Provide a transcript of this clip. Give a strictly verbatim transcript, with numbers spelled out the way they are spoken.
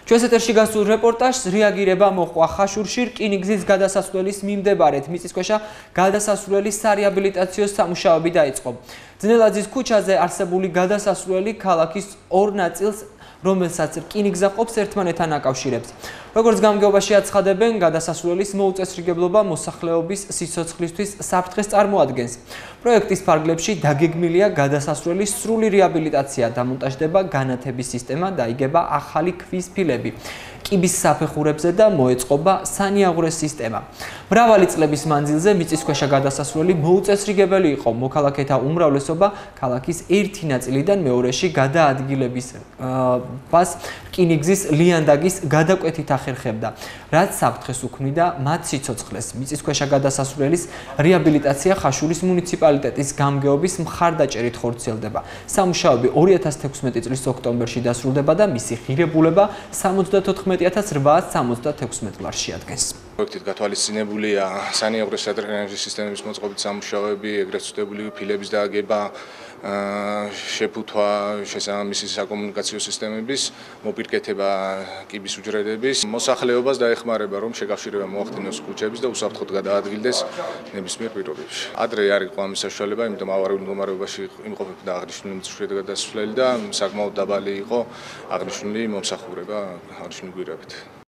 ჩვენს ეთერში გასულ რეპორტაჟს რეაგირება მოჰყვა ხაშურში რკინიგზის გადასასვლელის მიმდებარედ მიწისქვეშა გადასასვლელის სარეაბილიტაციო სამუშაოები დაიწყო. ძნელაძის ქუჩაზე არსებული გადასასვლელი ქალაქის ორ ნაწილს, რომელსაც რკინიგზა ყოფს, ერთმანეთთან აკავშირებს. როგორც გამგეობაში აცხადებენ, გადასასვლელის მოუწესრიგებლობა მოსახლეობის სიცოცხლისთვის საფრთხეს წარმოადგენს. პროექტის ფარგლებში დაგეგმილია გადასასვლელის სრული რეაბილიტაცია, დამონტაჟდება განათების სისტემა, დაიგება ახალი ქვის ფილები. კიბის საფეხურებზე და მოეწყობა სანიაღვრეს სისტემა. მრავალი წლების მანძილზე მიწისქვეშა გადასასვლელი მოუწესრიგებელი იყო. მოქალაქეთა უმრავლესობა ქალაქის ერთი ნაწილიდან მეორეში გადაადგილების პას რკინიგზის ლიანდაგის გადაკვეთით ახერხებდა, რაც საფრთხეს უქმნიდა მათ სიცოცხლეს. მიწისქვეშა გადასასვლელის რეაბილიტაცია ხაშურის მუნიციპალიტეტის გამგეობის მხარდაჭერით ხორციელდება. სამუშაოები ორი ათას თექვსმეტი წლის ოქტომბერში დასრულდება და მისი ღირებულება სამოცდათოთხმეტი ათას რვაას სამოცდათექვსმეტ ლარში ადგენს. პროექტით გათვალისწინებულია სანიაღვრეს სატრანსპორტო სისტემების მოწყობის სამუშაოები, ეგრეთ წოდებული ფილების დააგება, შეფუთვა შესაბამისი საკომუნიკაციო სისტემების, მოპირკეთება კიბის უჯრედების. მოსახლეობას დაეხმარება, რომ შეკავშირება მოახდინოს ქუჩების და უსაფრთხოდ გადაადგილდეს ნებისმიერ პირობებში. ადრე არ იყო ამის საშუალება, იმიტომ ავარიულ მდგომარეობაში იმყოფებოდა აღნიშნული მიწისქვეშა გადასასვლელი და საკმაოდ დაბალი იყო აღნიშნული მომსახურება აღნიშნული გვირაბით.